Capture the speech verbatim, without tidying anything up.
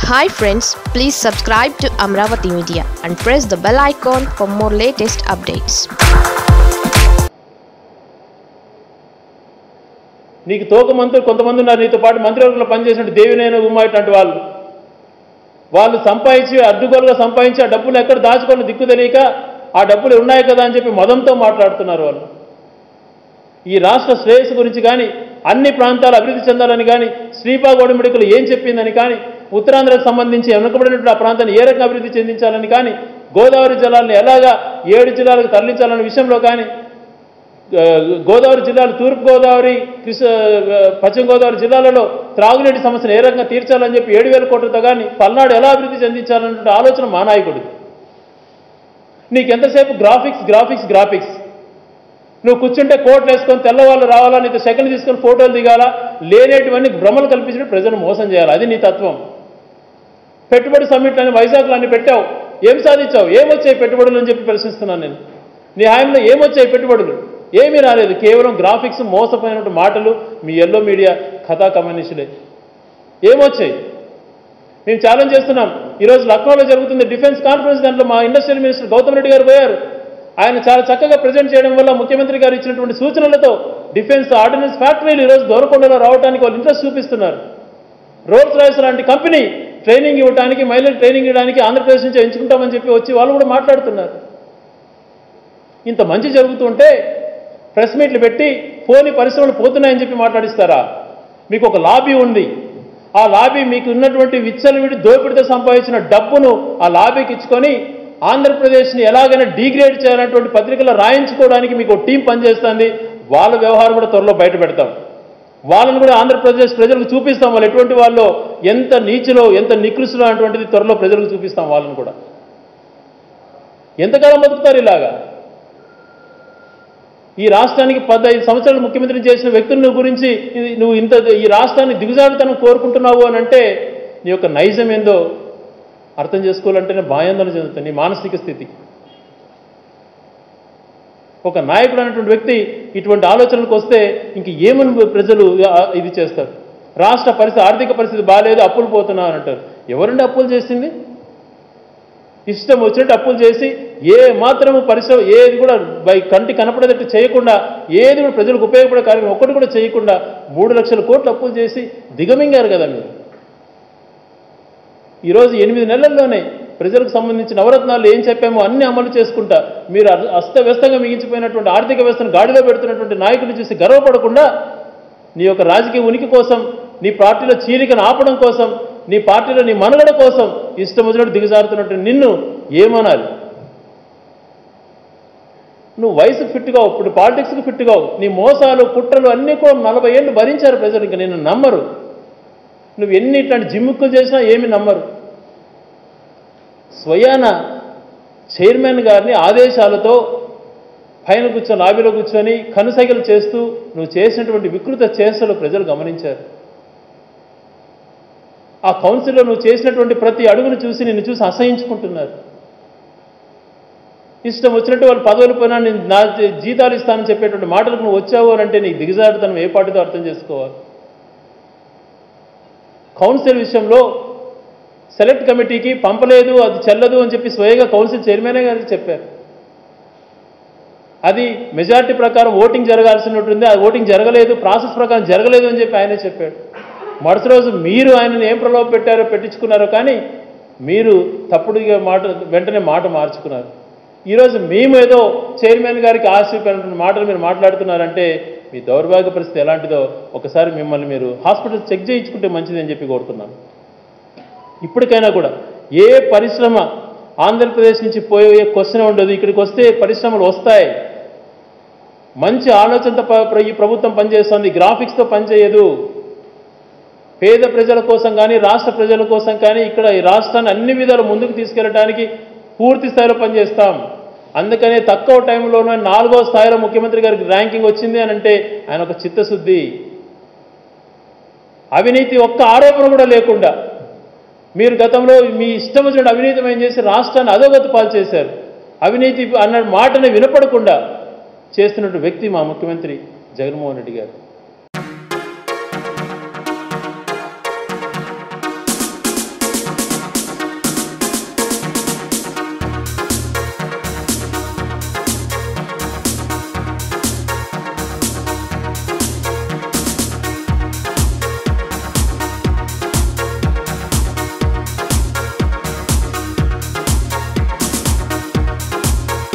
Hi friends, please subscribe to Amravati Media and press the bell icon for more latest updates. నీకు తోక మంత్రులు కొంతమంది ఉన్నారు నీతో పాటు మంత్రివర్గంలో పనిచేసిన దేవినేని ఉమ్మ ఇట్లాంటి వాళ్ళు వాళ్ళు సంపాదించి అడ్డుగోలుగా సంపాదించి ఆ డబ్బులు ఎక్కడ దాచుకొని దిక్కు తెలియక ఆ డబ్బులు ఉన్నాయి కదా అని చెప్పి మదంతో మాట్లాడుతున్నారు వాళ్ళు. ఈ రాష్ట్ర శ్రేయస్సు గురించి కానీ అన్ని ప్రాంతాలు అభివృద్ధి చెందాలని కానీ శ్రీపాగౌడ మెడికల్ ఏం చెప్పిందని కానీ ఉత్తరాంధ్రకు సంబంధించి వెనుకబడినటువంటి ఆ ప్రాంతాన్ని ఏ రకంగా అభివృద్ధి చెందించాలని కానీ గోదావరి జలాలను ఎలాగా ఏడు జిల్లాలకు తరలించాలనే విషయంలో కానీ గోదావరి జిల్లాలు తూర్పు గోదావరి కృష్ణ పశ్చిమ గోదావరి జిల్లాలలో త్రాగునీటి సమస్యను ఏ రకంగా తీర్చాలని చెప్పి ఏడు వేల కోట్లతో కానీ పల్నాడు ఎలా అభివృద్ధి చెందించాలనే ఆలోచన మా నాయకుడిది. నీకు ఎంతసేపు గ్రాఫిక్స్ గ్రాఫిక్స్ గ్రాఫిక్స్ నువ్వు కూర్చుంటే కోట్లు వేసుకొని తెల్లవాళ్ళు రావాలా, నీతో సెకండ్ తీసుకొని ఫోటోలు దిగాలా, లేనేటివన్నీ భ్రమలు కల్పించి ప్రజలను మోసం చేయాలి. అది నీ తత్వం. పెట్టుబడి సమ్మిట్లు అని వైజాగ్లో అన్ని పెట్టావు, ఏం సాధించావు? ఏమొచ్చాయి పెట్టుబడులు అని చెప్పి ప్రశ్నిస్తున్నాను నేను. నీ హాయంలో ఏమొచ్చాయి పెట్టుబడులు? ఏమీ రాలేదు. కేవలం గ్రాఫిక్స్, మోసపోయినట్టు మాటలు, మీ ఎల్లో మీడియా కథా కమ్యూనిస్టులే. ఏమొచ్చాయి? మేము ఛాలెంజ్ చేస్తున్నాం. ఈరోజు లక్నోలో జరుగుతుంది డిఫెన్స్ కాన్ఫరెన్స్. దాంట్లో మా ఇండస్ట్రియల్ మినిస్టర్ గౌతమ్ రెడ్డి గారు పోయారు. ఆయన చాలా చక్కగా ప్రజెంట్ చేయడం వల్ల ముఖ్యమంత్రి గారు ఇచ్చినటువంటి సూచనలతో డిఫెన్స్ ఆర్డినెన్స్ ఫ్యాక్టరీలు ఈరోజు దొరకొండలో రావడానికి వాళ్ళు ఇంట్రెస్ట్ చూపిస్తున్నారు. రోల్స్ రాయ్స్ లాంటి కంపెనీ ట్రైనింగ్ ఇవ్వడానికి, మహిళలకు ట్రైనింగ్ ఇవ్వడానికి ఆంధ్రప్రదేశ్ నుంచి ఎంచుకుంటామని చెప్పి వచ్చి వాళ్ళు కూడా మాట్లాడుతున్నారు. ఇంత మంచి జరుగుతుంటే ప్రెస్ మీట్లు పెట్టి పోని పరిశ్రమలు పోతున్నాయని చెప్పి మాట్లాడిస్తారా? మీకు ఒక లాబీ ఉంది. ఆ లాబీ మీకు ఉన్నటువంటి విచ్చలవిడి దోపిడితో సంపాదించిన డబ్బును ఆ లాబీకి ఇచ్చుకొని ఆంధ్రప్రదేశ్ని ఎలాగైనా డీగ్రేడ్ చేయాలన్నటువంటి పత్రికలు రాయించుకోవడానికి మీకు టీం పనిచేస్తుంది. వాళ్ళ వ్యవహారం కూడా త్వరలో బయట పెడతాం. వాళ్ళని కూడా ఆంధ్రప్రదేశ్ ప్రజలకు చూపిస్తాం. వాళ్ళు ఎటువంటి వాళ్ళు, ఎంత నీచులో ఎంత నికృష్టులో అటువంటిది త్వరలో ప్రజలకు చూపిస్తాం. వాళ్ళని కూడా ఎంతకాలం బతుకుతారు ఇలాగా? ఈ రాష్ట్రానికి పదహైదు సంవత్సరాలు ముఖ్యమంత్రిని చేసిన వ్యక్తుల గురించి నువ్వు ఇంత ఈ రాష్ట్రాన్ని దిగుజారుతనం కోరుకుంటున్నావు అని అంటే నీ యొక్క నైజం ఏందో అర్థం చేసుకోవాలంటేనే భయాందోళన చెందుతుంది నీ మానసిక స్థితి. ఒక నాయకుడు అనేటువంటి వ్యక్తి ఇటువంటి ఆలోచనలకు వస్తే ఇంక ఏమని ప్రజలు ఇది చేస్తారు? రాష్ట్ర పరిస్థితి, ఆర్థిక పరిస్థితి బాగాలేదు, అప్పులు పోతున్నా అని అంటారు. ఎవరండి అప్పులు చేసింది? ఇష్టం వచ్చినట్టు అప్పులు చేసి ఏ మాత్రము పరిశ్రమ ఏది కూడా బై కంటి కనపడేటట్టు చేయకుండా, ఏది కూడా ప్రజలకు ఉపయోగపడే కార్యక్రమం ఒక్కటి కూడా చేయకుండా మూడు లక్షల కోట్లు అప్పులు చేసి దిగమింగారు కదా మీరు. ఈరోజు ఎనిమిది నెలల్లోనే ప్రజలకు సంబంధించిన నవరత్నాలు ఏం చెప్పామో అన్ని అమలు చేసుకుంటా మీరు అస్తవ్యస్తంగా మిగిలిచిపోయినటువంటి ఆర్థిక వ్యవస్థను గాడిలో పెడుతున్నటువంటి నాయకుడిని చూసి గర్వపడకుండా నీ యొక్క రాజకీయ ఉనికి కోసం, నీ పార్టీలో చీలికను ఆపడం కోసం, నీ పార్టీలో నీ మనుగడ కోసం ఇష్టం వచ్చినట్టు దిగజారుతున్నట్టు నిన్ను ఏమనాలి? నువ్వు వయసుకు ఫిట్గావు, ఇప్పుడు పాలిటిక్స్కి ఫిట్గావు. నీ మోసాలు కుట్రలు అన్నీ కూడా నలభై ఏళ్ళు భరించారు ప్రజలు. ఇంకా నిన్ను నమ్మరు. నువ్వు ఎన్ని ఇట్లాంటి జిమ్ముక్కులు చేసినా ఏమి నమ్మరు. స్వయాన చైర్మన్ గారిని ఆదేశాలతో పైన కూర్చొని లాబీలో కూర్చొని కనుసైగలు చేస్తూ నువ్వు చేసినటువంటి వికృత చేష్టలు ప్రజలు గమనించారు. ఆ కౌన్సిల్లో నువ్వు చేసినటువంటి ప్రతి అడుగును చూసి నిన్ను చూసి అసహించుకుంటున్నారు. ఇష్టం వచ్చినట్టు వాళ్ళు పదవులు పోయినా నేను నా జీతాలు ఇస్తానని చెప్పేటువంటి మాటలకు నువ్వు వచ్చావు అని అంటే నీకు దిగజారుతనం ఏ పార్టీతో అర్థం చేసుకోవాలి. కౌన్సిల్ విషయంలో సెలెక్ట్ కమిటీకి పంపలేదు, అది చెల్లదు అని చెప్పి స్వయంగా కౌన్సిల్ చైర్మనే గారికి చెప్పారు. అది మెజారిటీ ప్రకారం ఓటింగ్ జరగాల్సి ఉంటుంది, అది ఓటింగ్ జరగలేదు, ప్రాసెస్ ప్రకారం జరగలేదు అని చెప్పి ఆయనే చెప్పాడు. మరుసటి రోజు మీరు ఆయనను ఏం ప్రలోభ పెట్టారో పెట్టించుకున్నారో కానీ మీరు తప్పుడుగా మాట వెంటనే మాట మార్చుకున్నారు. ఈరోజు మేము ఏదో చైర్మన్ గారికి ఆశిపోయినటువంటి మాటలు మీరు మాట్లాడుతున్నారంటే మీ దౌర్భాగ్య పరిస్థితి ఎలాంటిదో ఒకసారి మిమ్మల్ని మీరు హాస్పిటల్ చెక్ చేయించుకుంటే మంచిది అని చెప్పి కోరుతున్నాను. ఇప్పటికైనా కూడా ఏ పరిశ్రమ ఆంధ్రప్రదేశ్ నుంచి పోయే క్వశ్చన్ ఉండదు. ఇక్కడికి వస్తే పరిశ్రమలు వస్తాయి. మంచి ఆలోచనతో ఈ ప్రభుత్వం పనిచేస్తుంది, గ్రాఫిక్స్తో పనిచేయదు. పేద ప్రజల కోసం కానీ రాష్ట్ర ప్రజల కోసం కానీ ఇక్కడ ఈ రాష్ట్రాన్ని అన్ని విధాలు ముందుకు తీసుకెళ్ళడానికి పూర్తి స్థాయిలో పనిచేస్తాం. అందుకనే తక్కువ టైంలోనే నాలుగో స్థాయిలో ముఖ్యమంత్రి గారికి ర్యాంకింగ్ వచ్చింది అని అంటే ఆయన ఒక చిత్తశుద్ధి. అవినీతి ఒక్క ఆరోపణ కూడా లేకుండా మీరు గతంలో మీ ఇష్టం వచ్చిన అవినీతిమయం చేసి రాష్ట్రాన్ని అధోగతి పాలు చేశారు. అవినీతి అన్న మాటని వినపడకుండా చేస్తున్నట్టు వ్యక్తి మా ముఖ్యమంత్రి జగన్మోహన్ రెడ్డి గారు.